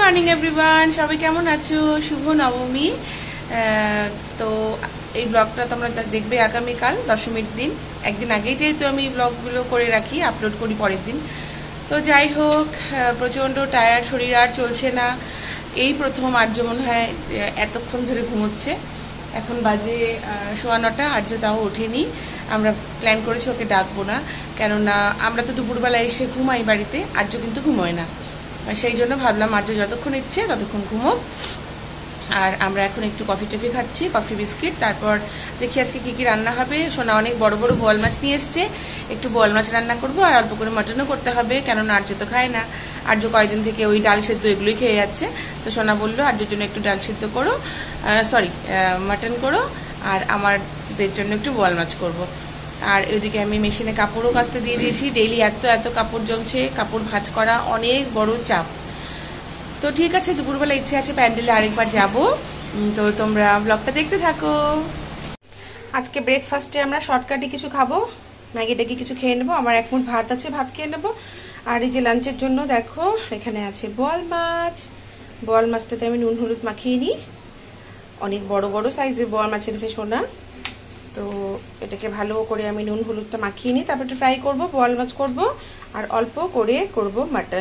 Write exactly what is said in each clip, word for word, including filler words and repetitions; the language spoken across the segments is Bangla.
মর্নিং এভরিওয়ান, সবাই কেমন আছো? শুভ নবমী। তো এই ব্লগটা তোমরা দেখবে আগামীকাল দশমীর দিন। একদিন আগেই যেহেতু আমি ব্লগগুলো করে রাখি, আপলোড করি পরের দিন। তো যাই হোক, প্রচণ্ড টায়ার্ড, শরীর আর চলছে না। এই প্রথম আর্য মনে হয় এতক্ষণ ধরে ঘুমোচ্ছে। এখন বাজে সোয়া নটা, আর্য তাও ওঠেনি। আমরা প্ল্যান করেছি ওকে ডাকবো না, কেননা আমরা তো দুপুরবেলা এসে ঘুমাই বাড়িতে, আর্য কিন্তু ঘুমোয় না। সেই জন্য ভাবলাম আর্য যতক্ষণ ইচ্ছে ততক্ষণ ঘুমোক। আর আমরা এখন একটু কফি টফি খাচ্ছি, কফি বিস্কিট। তারপর দেখি আজকে কী কী রান্না হবে। সোনা অনেক বড় বড় বোয়াল মাছ নিয়ে এসছে, একটু বোয়াল মাছ রান্না করবো। আর অল্প করে মাটনও করতে হবে, কেননা আর্য তো খায় না। আর্য কয়েকদিন থেকে ওই ডাল সেদ্ধ এগুলোই খেয়ে যাচ্ছে। তো সোনা বললো আর্যের জন্য একটু ডাল সেদ্ধ করো, সরি মাটন করো, আর আমাদের জন্য একটু বোয়াল মাছ করবো। আর এদিকে আমি মেশিনে কাপড়ও কাচতে দিয়ে দিয়েছি। ডেইলি এত এত কাপড় জমছে, কাপড় ভাঁজ করা অনেক বড় চাপ। তো ঠিক আছে, দুপুরবেলা ইচ্ছে আছে প্যান্ডেলে আরেকবার যাব। তো তোমরা ব্লগটা দেখতে থাকো। আজকে ব্রেকফাস্টে আমরা শর্টকাটে কিছু খাবো, ম্যাগি ট্যাগি কিছু খেয়ে নেবো। আমার এক মুঠ ভাত আছে, ভাত খেয়ে নেবো। আর এই যে লাঞ্চের জন্য দেখো এখানে আছে বোয়াল মাছ। বোয়াল মাছটাতে আমি নুন হলুদ মাখিয়ে নিই। অনেক বড় বড় সাইজের বোয়াল মাছ এনেছে সোনা। তো এটাকে ভালো করে আমি নুন হলুদটা মাখিয়ে নিই, তারপর একটু ফ্রাই করবো, বোয়াল মাছ করবো। আর অল্প করে করব মাটন।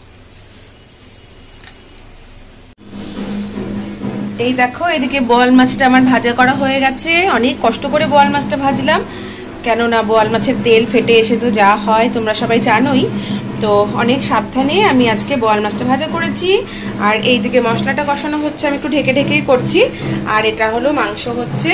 এই দেখো এদিকে বোয়াল মাছটা আমার ভাজা করা হয়ে গেছে। অনেক কষ্ট করে বোয়াল মাছটা ভাজলাম, কেননা বোয়াল মাছের তেল ফেটে এসে তো যা হয় তোমরা সবাই জানোই। তো অনেক সাবধানে আমি আজকে বোয়াল মাছটা ভাজা করেছি। আর এইদিকে মশলাটা কষানো হচ্ছে, আমি একটু ঢেকে ঢেকেই করছি। আর এটা হলো মাংস হচ্ছে।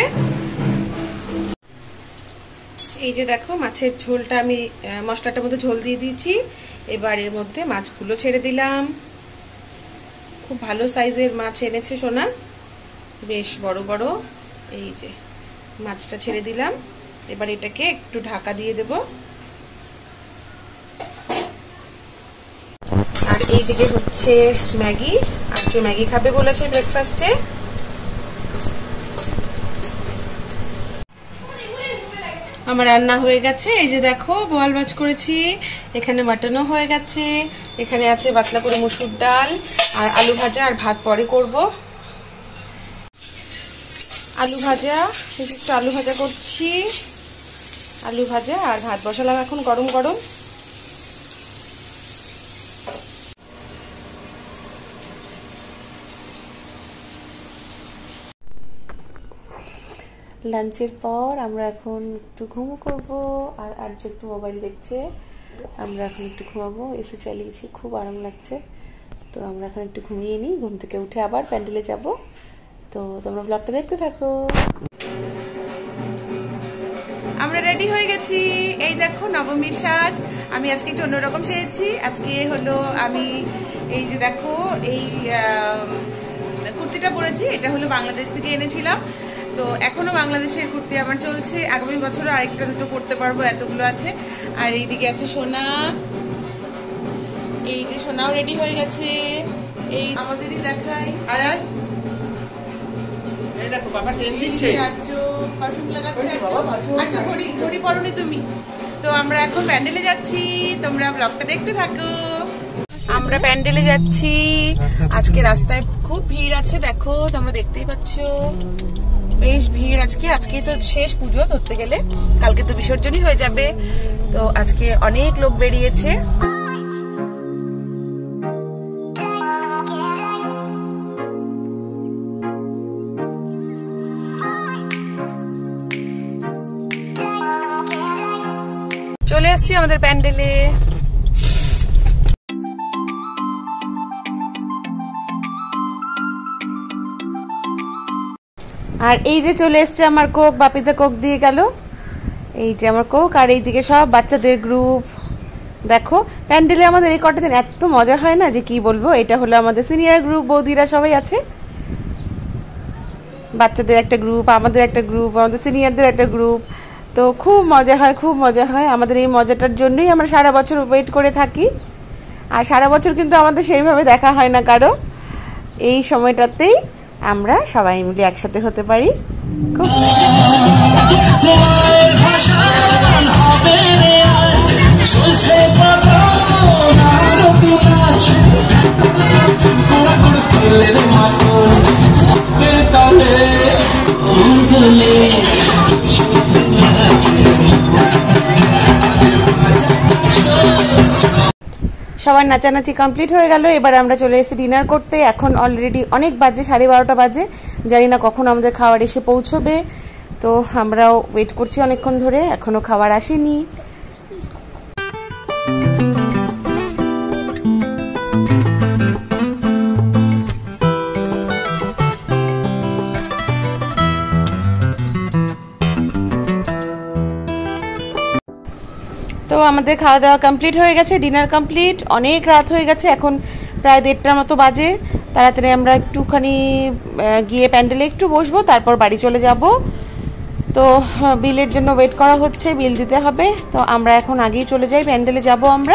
এই যে দেখো মাছের ঝোলটা আমি মশলাটার মধ্যে ঝোল দিয়ে দিয়েছি। এবার এর মধ্যে মাছগুলো ছেড়ে দিলাম। খুব ভালো সাইজের মাছ এনেছে সোনা, বেশ বড় বড়। এই যে মাছটা ছেড়ে দিলাম। এবার এটাকে একটু ঢাকা দিয়ে দেব। আর এইদিকে হচ্ছে ম্যাগি। আর যে ম্যাগি খাবে বলেছে ব্রেকফাস্টে। আমার রান্না হয়ে গেছে। এই যে দেখো বোয়াল মাছ করেছি, এখানে মাটনও হয়ে গেছে, এখানে আছে পাতলা করে মসুর ডাল আর আলু ভাজা। আর ভাত পরে করব। আলু ভাজা, একটু আলু ভাজা করছি, আলু ভাজা আর ভাত বসালাম এখন গরম গরম। লাঞ্চের পর আমরা এখন একটু ঘুমো করবো। আর আর যে একটু মোবাইল দেখছে, আমরা এখন একটু ঘুমাবো। এসি চালিয়েছি, খুব আরাম লাগছে। তো আমরা এখন একটু ঘুমিয়ে নিই, ঘুম থেকে উঠে আবার প্যান্ডেলে যাব। তো তোমরা ব্লগটা দেখতে থাকো। আমরা রেডি হয়ে গেছি। এই দেখো নবমীর সাজ। আমি আজকে একটু অন্যরকম সেজেছি। আজকে হলো আমি এই যে দেখো এই কুর্তিটা পরেছি। এটা হলো বাংলাদেশ থেকে এনেছিলাম। তো এখনো বাংলাদেশের কুর্তি আমার চলছে। আগামী বছরও আরেকটা দুটো করতে পারবো, এতগুলো আছে। আর এইদিকে আছে সোনা। এই যে সোনাও রেডি হয়ে গেছে। এই আমাদেরই দেখাই। দেখো বাবা সেন্ট দিচ্ছে, আচ্ছা পারফিউম লাগাচ্ছে। আচ্ছা ঘড়ি ঘড়ি পরনি তুমি। তো আমরা এখন প্যান্ডেলে যাচ্ছি, তোমরা ব্লগটা দেখতে থাকো। আমরা প্যান্ডেলে যাচ্ছি। আজকে রাস্তায় খুব ভিড় আছে, দেখো তোমরা দেখতেই পাচ্ছ, বেশ ভিড় আজকে। আজকে তো শেষ পুজো ধরতে গেলে, কালকে তো বিসর্জনই হয়ে যাবে। তো আজকে অনেক লোক বেরিয়েছে। চলে আসছি আমাদের প্যান্ডেলে। আর এই যে চলে এসছে আমার কোক, বাপিতে কোক দিয়ে গেল। এই যে আমার কোক। আর এইদিকে সব বাচ্চাদের গ্রুপ। দেখো প্যান্ডেলে আমাদের এই কটা দিন এত মজা হয় না যে কি বলবো। এটা হলো আমাদের সিনিয়র গ্রুপ, বৌদিরা সবাই আছে। বাচ্চাদের একটা গ্রুপ, আমাদের একটা গ্রুপ, আমাদের সিনিয়রদের একটা গ্রুপ। তো খুব মজা হয়, খুব মজা হয়। আমাদের এই মজাটার জন্যই আমরা সারা বছর ওয়েট করে থাকি। আর সারা বছর কিন্তু আমাদের সেইভাবে দেখা হয় না কারো। এই সময়টাতেই আমরা সবাই মিলে একসাথে হতে পারি। খুব চলছে খাওয়ার নাচানাচি কমপ্লিট হয়ে গেল। এবার আমরা চলে এসেছি ডিনার করতে। এখন অলরেডি অনেক বাজে, সাড়ে বারোটা বাজে। জানি না কখন আমাদের খাবার এসে পৌঁছবে, তো আমরাও ওয়েট করছি অনেকক্ষণ ধরে, এখনও খাবার আসেনি। তো আমাদের খাওয়া দাওয়া কমপ্লিট হয়ে গেছে, ডিনার কমপ্লিট। অনেক রাত হয়ে গেছে, এখন প্রায় দেড়টার মতো বাজে। তাড়াতাড়ি আমরা একটুখানি গিয়ে প্যান্ডেলে একটু বসবো, তারপর বাড়ি চলে যাব। তো বিলের জন্য ওয়েট করা হচ্ছে, বিল দিতে হবে। তো আমরা এখন আগেই চলে যাই, প্যান্ডেলে যাব আমরা।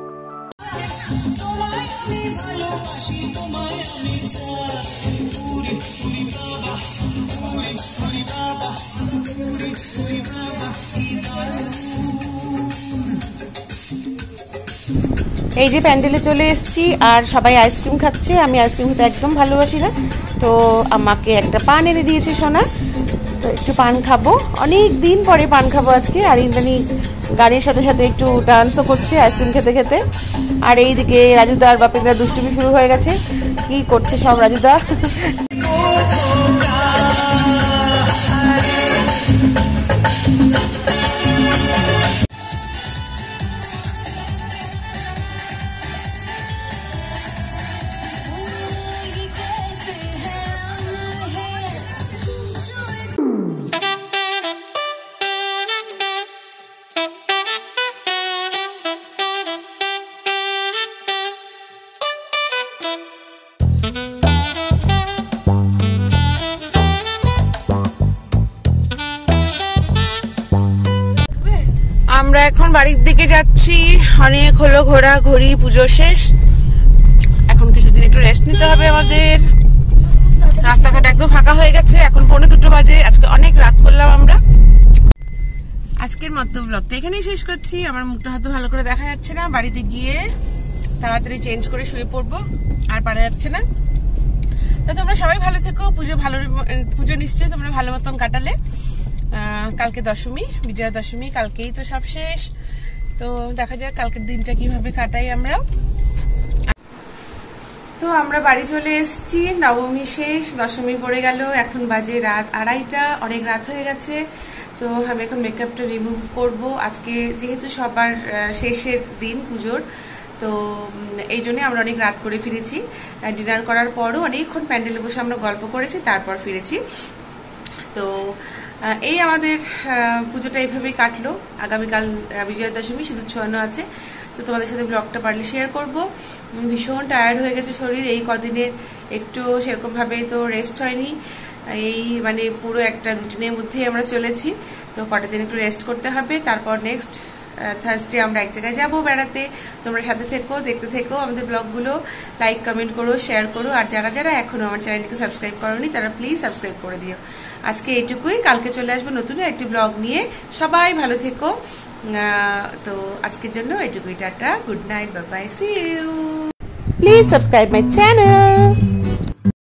এই যে প্যান্ডেলে চলে এসেছি, আর সবাই আইসক্রিম খাচ্ছে। আমি আইসক্রিম খেতে একদম ভালোবাসি না, তো আমাকে একটা পান এনে দিয়েছে সোনা, তো একটু পান খাবো। অনেক দিন পরে পান খাবো আজকে। আর ইন্দ্রাণী গাড়ির সাথে সাথে একটু ডান্সও করছে আইসক্রিম খেতে খেতে। আর এইদিকে রাজুদা আর বাপিনদার দুষ্টুমি শুরু হয়ে গেছে। কি করছে সব রাজুদা? আমরা এখন বাড়ির দিকে যাচ্ছি। অনেক হলো ঘোরাঘুরি, পুজো শেষ, এখন কিছুদিন একটু রেস্ট নিতে হবে আমাদের। রাস্তাঘাট একদম ফাঁকা হয়ে গেছে, এখন পৌনে দুটো বাজে। আজকে অনেক রাত করলাম আমরা। আজকের মতো ব্লগটা এখানেই শেষ করছি। আমার মুখটা হয়তো ভালো করে দেখা যাচ্ছে না, বাড়িতে গিয়ে তাড়াতাড়ি চেঞ্জ করে শুয়ে পড়বো, আর পারা যাচ্ছে না। তো তোমরা সবাই ভালো থেকো, পুজো ভালো, পুজো নিশ্চয়ই তোমরা ভালো মতন কাটালে। কালকে দশমী, বিজয়া দশমী, কালকেই তো সব শেষ। তো দেখা যাক কালকের দিনটা কিভাবে কাটাই আমরা। তো আমরা বাড়ি চলে এসেছি, নবমী শেষ, দশমী পড়ে গেল। এখন বাজে রাত আড়াইটা, অনেক রাত হয়ে গেছে। তো আমি এখন মেকআপটা রিমুভ করব। আজকে যেহেতু সবার শেষের দিন পুজোর, তো এই জন্য আমরা অনেক রাত করে ফিরেছি। ডিনার করার পরও অনেকক্ষণ প্যান্ডেলে বসে আমরা গল্প করেছি, তারপর ফিরেছি। তো এই আমাদের পুজোটা এইভাবেই কাটলো। আগামীকাল বিজয়া দশমী, সিঁদুর ছোঁয়ানো আছে। তো তোমাদের সাথে ব্লগটা পারলে শেয়ার করব। ভীষণ টায়ার্ড হয়ে গেছে শরীর, এই কদিনের একটু সেরকমভাবে তো রেস্ট হয়নি। এই মানে পুরো একটা রুটিনের মধ্যেই আমরা চলেছি। তো কটা দিন একটু রেস্ট করতে হবে, তারপর নেক্সট থার্সডে আমরা এক জায়গায় যাবো বেড়াতে। তোমরা সাথে থেকো, দেখতে থেকো আমাদের ব্লগগুলো, লাইক কমেন্ট করো, শেয়ার করো। আর যারা যারা এখনো আমার চ্যানেলটিকে সাবস্ক্রাইব করোনি তারা প্লিজ সাবস্ক্রাইব করে দিও। আজকে এইটুকুই, কালকে চলে আসবো নতুন একটি ব্লগ নিয়ে। সবাই ভালো থেকো। তো আজকের জন্য এইটুকুই, tata, good night, bye bye, see you. Please subscribe my channel.